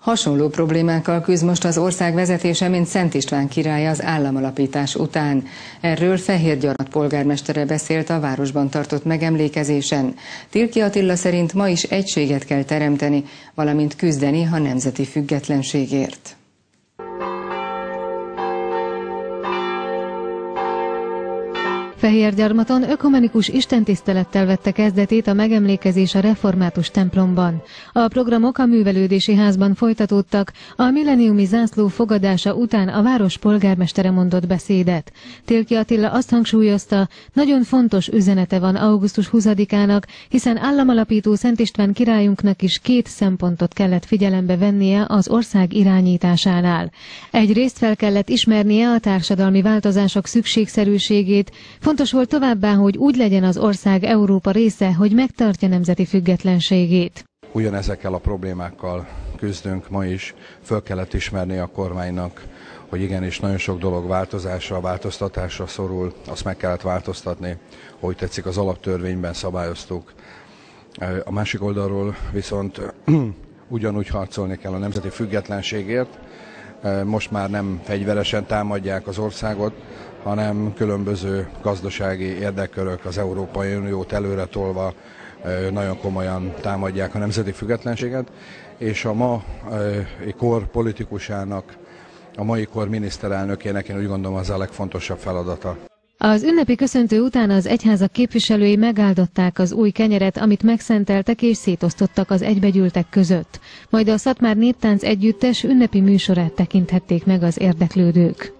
Hasonló problémákkal küzd most az ország vezetése, mint Szent István király az államalapítás után. Erről Fehérgyarmat polgármestere beszélt a városban tartott megemlékezésen. Tilki Attila szerint ma is egységet kell teremteni, valamint küzdeni a nemzeti függetlenségért. Fehérgyarmaton ökumenikus istentisztelettel vette kezdetét a megemlékezés a református templomban. A programok a művelődési házban folytatódtak, a milleniumi zászló fogadása után a város polgármestere mondott beszédet. Tilki Attila azt hangsúlyozta, nagyon fontos üzenete van augusztus 20-ának, hiszen államalapító Szent István királyunknak is két szempontot kellett figyelembe vennie az ország irányításánál. Egyrészt fel kellett ismernie a társadalmi változások szükségszerűségét. Fontos volt továbbá, hogy úgy legyen az ország Európa része, hogy megtartja nemzeti függetlenségét. Ugyanezekkel a problémákkal küzdünk ma is. Föl kellett ismerni a kormánynak, hogy igenis nagyon sok dolog változtatásra szorul, azt meg kellett változtatni, ahogy tetszik, az alaptörvényben szabályoztuk. A másik oldalról viszont ugyanúgy harcolni kell a nemzeti függetlenségért. Most már nem fegyveresen támadják az országot, hanem különböző gazdasági érdekkörök az Európai Uniót előre tolva nagyon komolyan támadják a nemzeti függetlenséget, és a mai kor politikusának, a mai kor miniszterelnökének én úgy gondolom az a legfontosabb feladata. Az ünnepi köszöntő után az egyházak képviselői megáldották az új kenyeret, amit megszenteltek és szétosztottak az egybegyűltek között. Majd a Szatmár Néptánc Együttes ünnepi műsorát tekinthették meg az érdeklődők.